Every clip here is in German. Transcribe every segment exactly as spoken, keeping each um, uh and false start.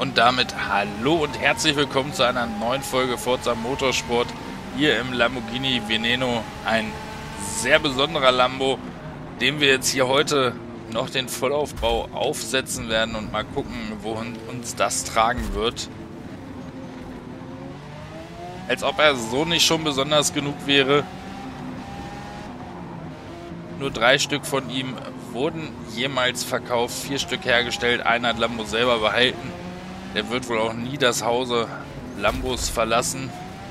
Und damit hallo und herzlich willkommen zu einer neuen Folge Forza Motorsport hier im Lamborghini Veneno. Ein sehr besonderer Lambo, dem wir jetzt hier heute noch den Vollaufbau aufsetzen werden und mal gucken, wohin uns das tragen wird. Als ob er so nicht schon besonders genug wäre. Nur drei Stück von ihm wurden jemals verkauft, vier Stück hergestellt, einer hat Lambo selber behalten. Der wird wohl auch nie das Hause Lambos verlassen.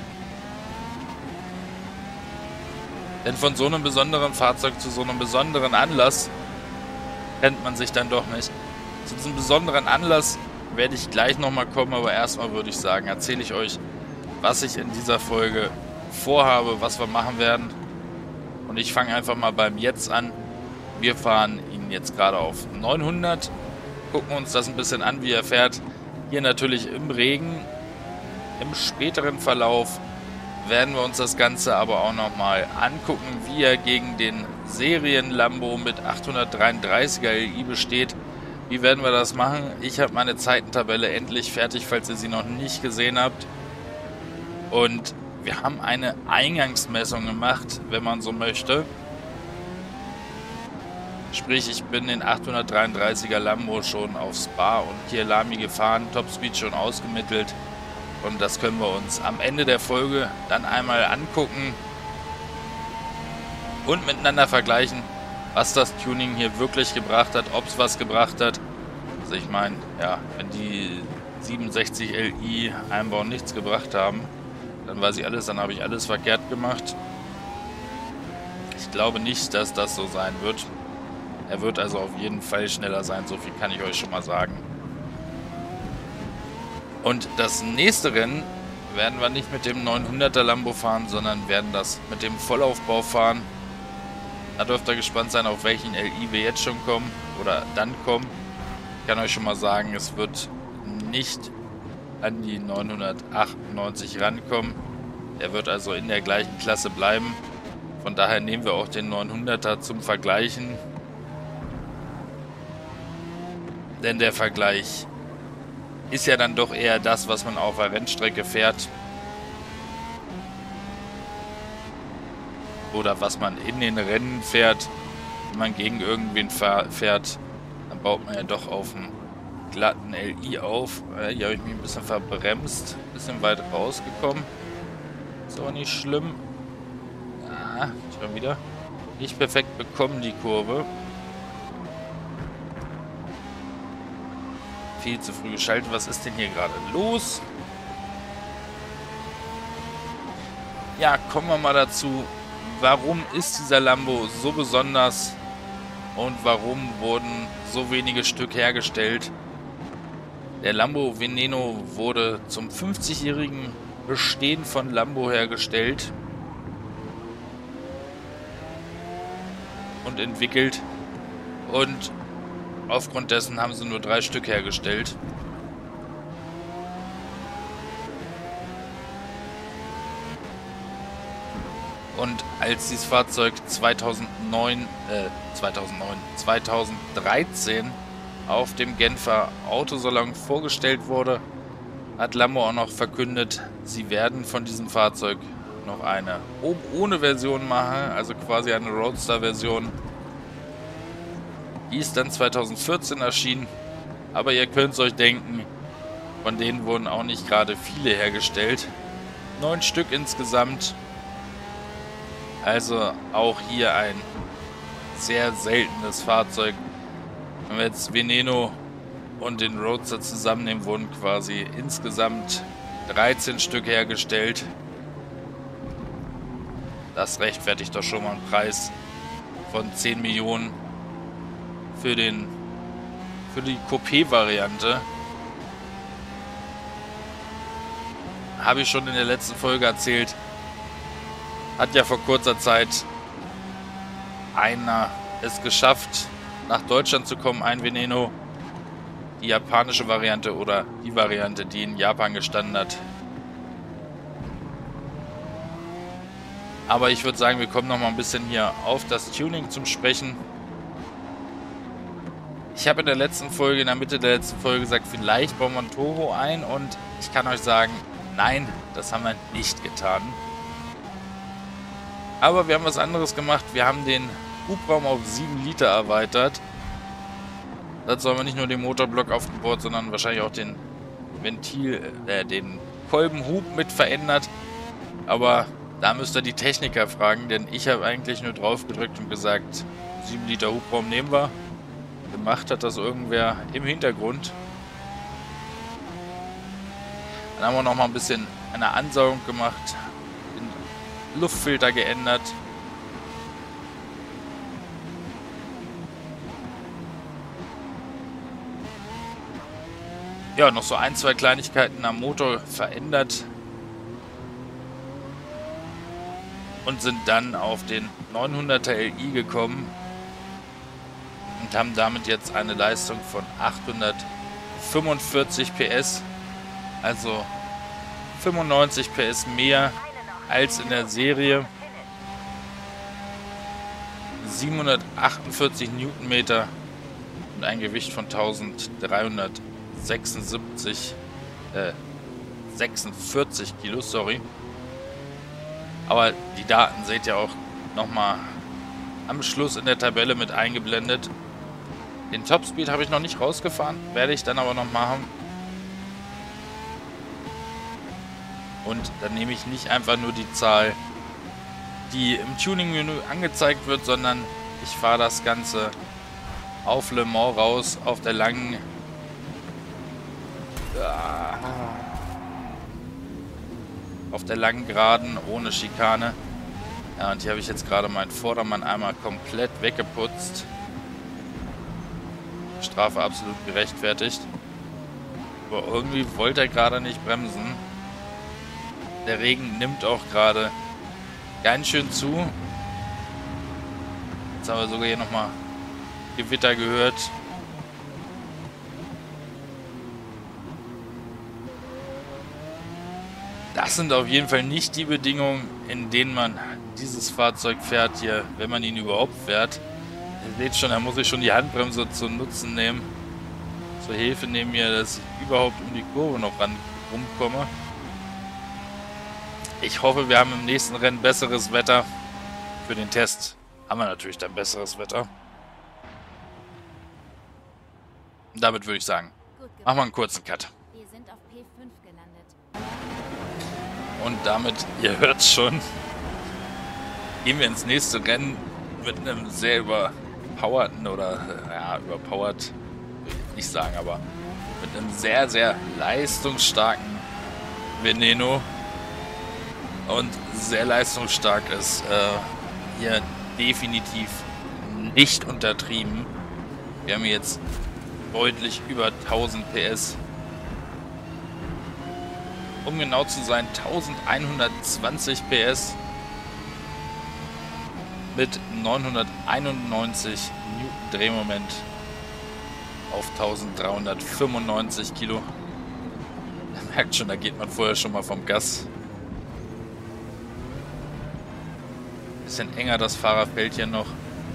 Denn von so einem besonderen Fahrzeug zu so einem besonderen Anlass kennt man sich dann doch nicht. Zu diesem besonderen Anlass werde ich gleich nochmal kommen, aber erstmal würde ich sagen, erzähle ich euch, was ich in dieser Folge vorhabe, was wir machen werden. Und ich fange einfach mal beim Jetzt an. Wir fahren ihn jetzt gerade auf neunhundert, gucken uns das ein bisschen an, wie er fährt. Hier natürlich im Regen. Im späteren Verlauf werden wir uns das Ganze aber auch nochmal angucken, wie er gegen den Serien-Lambo mit achthundertdreiunddreißiger L I besteht. Wie werden wir das machen? Ich habe meine Zeitentabelle endlich fertig, falls ihr sie noch nicht gesehen habt. Und wir haben eine Eingangsmessung gemacht, wenn man so möchte. Sprich, ich bin den achthundertdreiunddreißiger Lambo schon auf Spa und Kyalami gefahren, Topspeed schon ausgemittelt. Und das können wir uns am Ende der Folge dann einmal angucken und miteinander vergleichen, was das Tuning hier wirklich gebracht hat, ob es was gebracht hat. Also ich meine, ja, wenn die siebenundsechzig L I Einbau nichts gebracht haben, dann weiß ich alles, dann habe ich alles verkehrt gemacht. Ich glaube nicht, dass das so sein wird. Er wird also auf jeden Fall schneller sein, so viel kann ich euch schon mal sagen. Und das nächste Rennen werden wir nicht mit dem neunhunderter Lambo fahren, sondern werden das mit dem Vollaufbau fahren. Da dürft ihr gespannt sein, auf welchen L I wir jetzt schon kommen oder dann kommen. Ich kann euch schon mal sagen, es wird nicht an die neunhundertachtundneunzig rankommen. Er wird also in der gleichen Klasse bleiben. Von daher nehmen wir auch den neunhunderter zum Vergleichen. Denn der Vergleich ist ja dann doch eher das, was man auf der Rennstrecke fährt. Oder was man in den Rennen fährt. Wenn man gegen irgendwen fährt, dann baut man ja doch auf einen glatten L I auf. Hier habe ich mich ein bisschen verbremst. Ein bisschen weit rausgekommen. Ist auch nicht schlimm. Ah, schon wieder. Nicht perfekt bekommen die Kurve. Viel zu früh geschaltet. Was ist denn hier gerade los? Ja, kommen wir mal dazu. Warum ist dieser Lambo so besonders? Und warum wurden so wenige Stück hergestellt? Der Lambo Veneno wurde zum fünfzigjährigen Bestehen von Lambo hergestellt und entwickelt. Und aufgrund dessen haben sie nur drei Stück hergestellt. Und als dieses Fahrzeug zweitausendneun, äh, zweitausendneun, zweitausenddreizehn auf dem Genfer Autosalon vorgestellt wurde, hat Lambo auch noch verkündet, sie werden von diesem Fahrzeug noch eine oben ohne Version machen, also quasi eine Roadster-Version. Die ist dann zweitausendvierzehn erschienen, aber ihr könnt es euch denken, von denen wurden auch nicht gerade viele hergestellt. Neun Stück insgesamt. Also auch hier ein sehr seltenes Fahrzeug. Wenn wir jetzt Veneno und den Roadster zusammennehmen, wurden quasi insgesamt dreizehn Stück hergestellt. Das rechtfertigt doch schon mal einen Preis von zehn Millionen. Für den für die Coupé-Variante. Habe ich schon in der letzten Folge erzählt. Hat ja vor kurzer Zeit einer es geschafft, nach Deutschland zu kommen, ein Veneno. Die japanische Variante oder die Variante, die in Japan gestanden hat. Aber ich würde sagen, wir kommen noch mal ein bisschen hier auf das Tuning zum Sprechen. Ich habe in der letzten Folge, in der Mitte der letzten Folge gesagt, vielleicht bauen wir ein Turbo ein und ich kann euch sagen, nein, das haben wir nicht getan. Aber wir haben was anderes gemacht. Wir haben den Hubraum auf sieben Liter erweitert. Dazu haben wir nicht nur den Motorblock aufgebaut, sondern wahrscheinlich auch den Ventil, äh, den Kolbenhub mit verändert. Aber da müsst ihr die Techniker fragen, denn ich habe eigentlich nur drauf gedrückt und gesagt, sieben Liter Hubraum nehmen wir. Gemacht hat das irgendwer im Hintergrund. Dann haben wir noch mal ein bisschen eine Ansaugung gemacht, den Luftfilter geändert. Ja, noch so ein, zwei Kleinigkeiten am Motor verändert. Und sind dann auf den neunhunderter L I gekommen. Und haben damit jetzt eine Leistung von achthundertfünfundvierzig P S. Also fünfundneunzig P S mehr als in der Serie. siebenhundertachtundvierzig Newtonmeter und ein Gewicht von eintausenddreihundertsechsundsiebzig, äh, sechsundvierzig Kilo, sorry. Aber die Daten seht ihr auch nochmal am Schluss in der Tabelle mit eingeblendet. Den Topspeed habe ich noch nicht rausgefahren, werde ich dann aber noch machen. Und dann nehme ich nicht einfach nur die Zahl, die im Tuning-Menü angezeigt wird, sondern ich fahre das Ganze auf Le Mans raus, auf der langen... auf der langen Geraden, ohne Schikane. Ja, und hier habe ich jetzt gerade meinen Vordermann einmal komplett weggeputzt. Strafe absolut gerechtfertigt. Aber irgendwie wollte er gerade nicht bremsen. Der Regen nimmt auch gerade ganz schön zu. Jetzt haben wir sogar hier nochmal Gewitter gehört. Das sind auf jeden Fall nicht die Bedingungen, in denen man dieses Fahrzeug fährt hier, wenn man ihn überhaupt fährt. Ihr seht schon, da muss ich schon die Handbremse zu Nutzen nehmen. Zur Hilfe nehmen mir, dass ich überhaupt um die Kurve noch ran rumkomme. Ich hoffe, wir haben im nächsten Rennen besseres Wetter. Für den Test haben wir natürlich dann besseres Wetter. Und damit würde ich sagen, machen wir einen kurzen Cut. Wir sind auf P fünf gelandet. Und damit, ihr hört's schon, gehen wir ins nächste Rennen mit einem sehr überpowerten oder, ja, überpowered will ich nicht sagen, aber mit einem sehr, sehr leistungsstarken Veneno. Und sehr leistungsstark ist äh, hier definitiv nicht untertrieben. Wir haben jetzt deutlich über tausend P S. Um genau zu sein, eintausendeinhundertzwanzig P S mit neunhunderteinundneunzig Newton Drehmoment auf eintausenddreihundertfünfundneunzig Kilo. Ihr merkt schon, da geht man vorher schon mal vom Gas. Bisschen enger das Fahrerfeld hier noch.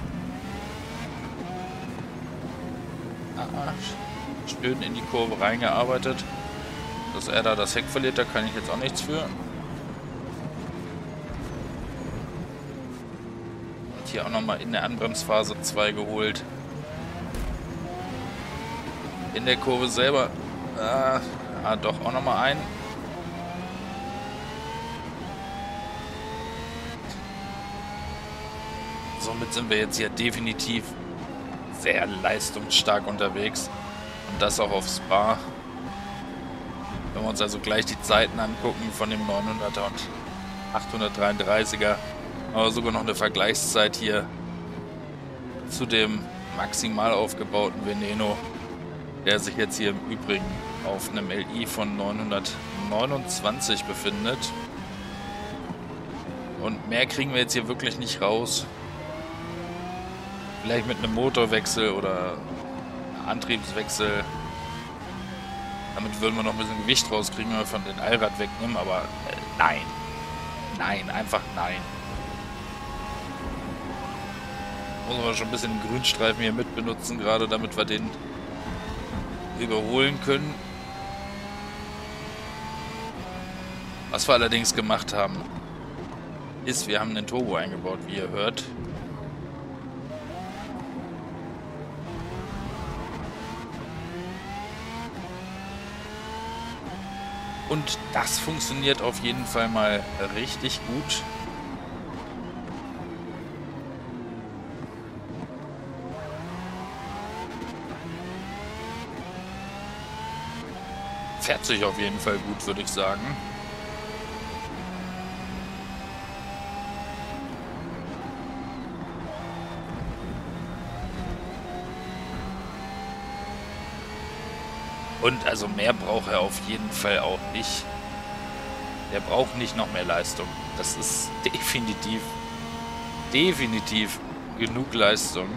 Ah, schön in die Kurve reingearbeitet. Dass er da das Heck verliert, da kann ich jetzt auch nichts für. Und hier auch nochmal in der Anbremsphase zwei geholt. In der Kurve selber. Ah, ah doch auch nochmal ein. Somit sind wir jetzt hier definitiv sehr leistungsstark unterwegs. Und das auch auf Spa. Wenn wir uns also gleich die Zeiten angucken von dem neunhunderter und achthundertdreiunddreißiger, aber sogar noch eine Vergleichszeit hier zu dem maximal aufgebauten Veneno, der sich jetzt hier im Übrigen auf einem L I von neunhundertneunundzwanzig befindet. Und mehr kriegen wir jetzt hier wirklich nicht raus. Vielleicht mit einem Motorwechsel oder Antriebswechsel. Damit würden wir noch ein bisschen Gewicht rauskriegen, wenn wir von den Allrad wegnehmen, aber äh, nein. Nein, einfach nein. Muss man schon ein bisschen den Grünstreifen hier mit benutzen, gerade damit wir den überholen können. Was wir allerdings gemacht haben, ist, wir haben den Turbo eingebaut, wie ihr hört. Und das funktioniert auf jeden Fall mal richtig gut. Fährt sich auf jeden Fall gut, würde ich sagen. Und also mehr braucht er auf jeden Fall auch nicht. Er braucht nicht noch mehr Leistung. Das ist definitiv, definitiv genug Leistung.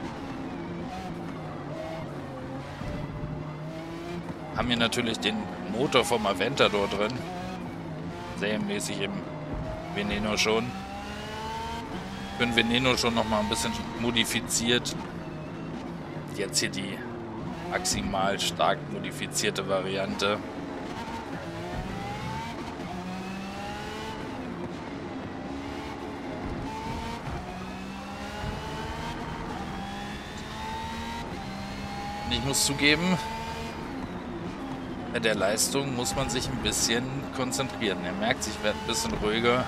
Haben hier natürlich den Motor vom Aventador drin. Serienmäßig im Veneno schon. Für den Veneno schon nochmal ein bisschen modifiziert. Jetzt hier die maximal stark modifizierte Variante. Und ich muss zugeben, bei der Leistung muss man sich ein bisschen konzentrieren. Er merkt, ich werde ein bisschen ruhiger.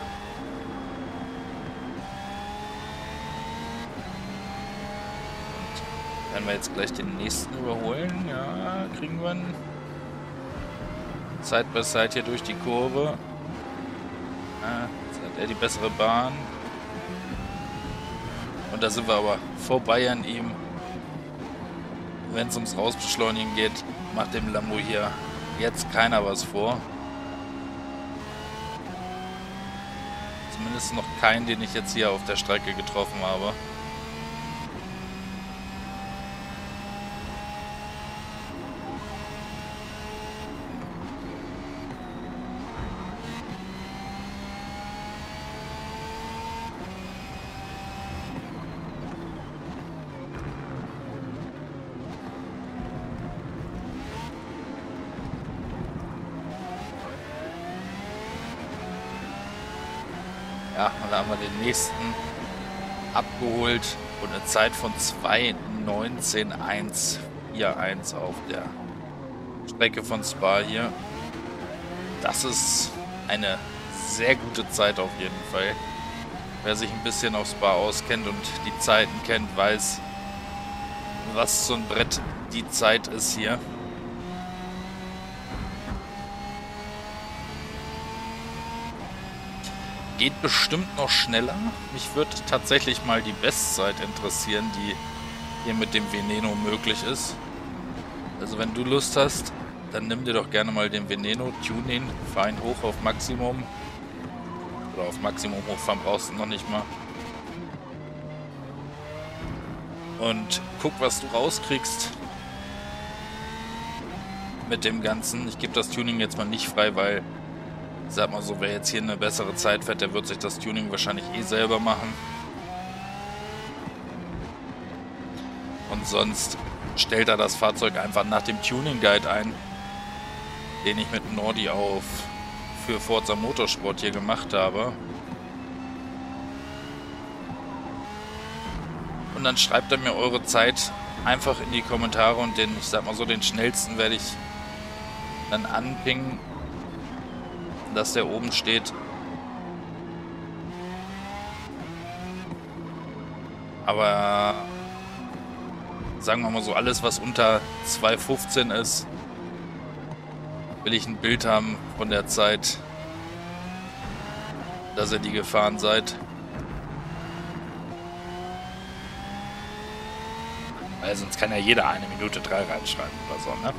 Werden wir jetzt gleich den nächsten überholen? Ja, kriegen wir ihn. Side by Side hier durch die Kurve. Ja, jetzt hat er die bessere Bahn. Und da sind wir aber vorbei an ihm. Wenn es ums Rausbeschleunigen geht, macht dem Lambo hier jetzt keiner was vor. Zumindest noch keinen, den ich jetzt hier auf der Strecke getroffen habe. Ja, und da haben wir den nächsten abgeholt und eine Zeit von zwei neunzehn eins vier eins auf der Strecke von Spa hier. Das ist eine sehr gute Zeit auf jeden Fall. Wer sich ein bisschen auf Spa auskennt und die Zeiten kennt, weiß, was so ein Brett die Zeit ist hier. Geht bestimmt noch schneller. Mich würde tatsächlich mal die Bestzeit interessieren, die hier mit dem Veneno möglich ist. Also wenn du Lust hast, dann nimm dir doch gerne mal den Veneno, tune ihn, fahr ihn hoch auf Maximum. Oder auf Maximum hochfahren brauchst du noch nicht mal. Und guck, was du rauskriegst mit dem Ganzen. Ich gebe das Tuning jetzt mal nicht frei, weil, sag mal so, wer jetzt hier eine bessere Zeit fährt, der wird sich das Tuning wahrscheinlich eh selber machen. Und sonst stellt er das Fahrzeug einfach nach dem Tuning Guide ein, den ich mit Nordi auf für Forza Motorsport hier gemacht habe. Und dann schreibt er mir eure Zeit einfach in die Kommentare und den, ich sag mal so, den schnellsten werde ich dann anpingen, dass der oben steht. Aber sagen wir mal so, alles was unter zwei fünfzehn ist, will ich ein Bild haben von der Zeit, dass ihr die gefahren seid. Weil sonst kann ja jeder eine Minute drei reinschreiben oder so, ne?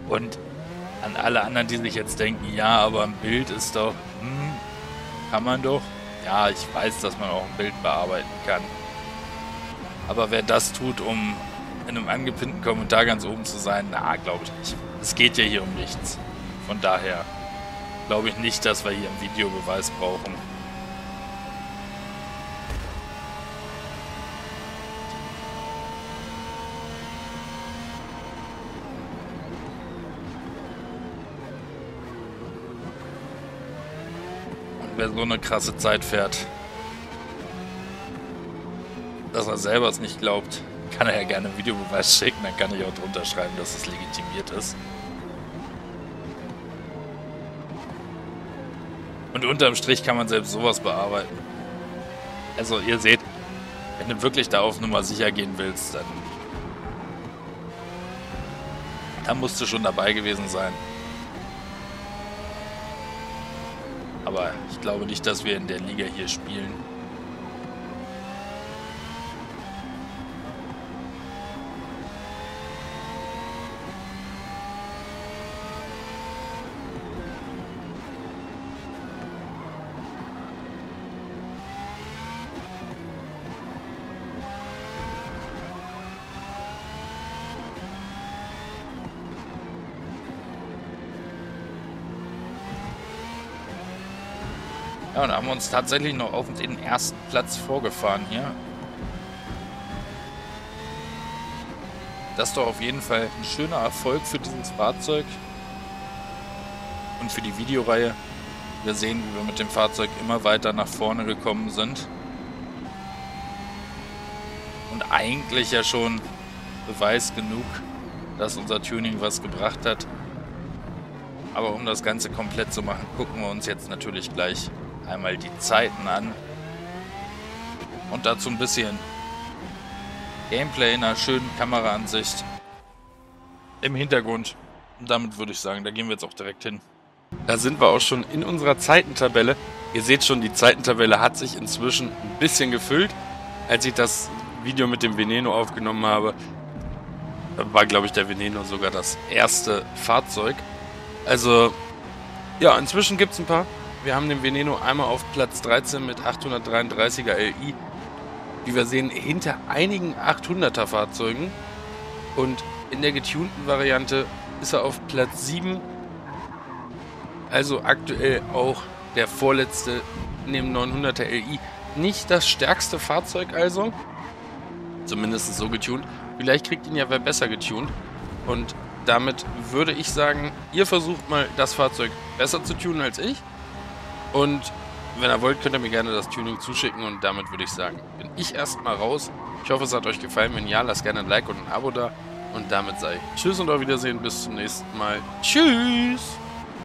Und an alle anderen, die sich jetzt denken, ja, aber ein Bild ist doch, hm, kann man doch. Ja, ich weiß, dass man auch ein Bild bearbeiten kann. Aber wer das tut, um in einem angepinnten Kommentar ganz oben zu sein, na, glaube ich nicht. Es geht ja hier um nichts. Von daher glaube ich nicht, dass wir hier einen Videobeweis brauchen. Und wer so eine krasse Zeit fährt, dass er selber es nicht glaubt, kann er ja gerne einen Videobeweis schicken, dann kann ich auch drunter schreiben, dass es legitimiert ist. Und unterm Strich kann man selbst sowas bearbeiten. Also ihr seht, wenn du wirklich da auf Nummer sicher gehen willst, dann, dann musst du schon dabei gewesen sein. Aber ich glaube nicht, dass wir in der Liga hier spielen. Ja, und haben wir uns tatsächlich noch auf den ersten Platz vorgefahren hier. Das ist doch auf jeden Fall ein schöner Erfolg für dieses Fahrzeug und für die Videoreihe. Wir sehen, wie wir mit dem Fahrzeug immer weiter nach vorne gekommen sind. Und eigentlich ja schon Beweis genug, dass unser Tuning was gebracht hat. Aber um das Ganze komplett zu machen, gucken wir uns jetzt natürlich gleich einmal die Zeiten an. Und dazu ein bisschen Gameplay in einer schönen Kameraansicht im Hintergrund. Und damit würde ich sagen, da gehen wir jetzt auch direkt hin. Da sind wir auch schon in unserer Zeitentabelle. Ihr seht schon, die Zeitentabelle hat sich inzwischen ein bisschen gefüllt. Als ich das Video mit dem Veneno aufgenommen habe, war, glaube ich, der Veneno sogar das erste Fahrzeug. Also, ja, inzwischen gibt es ein paar. Wir haben den Veneno einmal auf Platz dreizehn mit achthundertdreiunddreißiger L I. Wie wir sehen, hinter einigen achthunderter Fahrzeugen. Und in der getunten Variante ist er auf Platz sieben. Also aktuell auch der vorletzte neben neunhunderter L I. Nicht das stärkste Fahrzeug also. Zumindest so getunt. Vielleicht kriegt ihn ja wer besser getunt. Und damit würde ich sagen, ihr versucht mal das Fahrzeug besser zu tunen als ich. Und wenn ihr wollt, könnt ihr mir gerne das Tuning zuschicken. Und damit würde ich sagen, bin ich erstmal raus. Ich hoffe, es hat euch gefallen. Wenn ja, lasst gerne ein Like und ein Abo da. Und damit sei Tschüss und auf Wiedersehen. Bis zum nächsten Mal. Tschüss!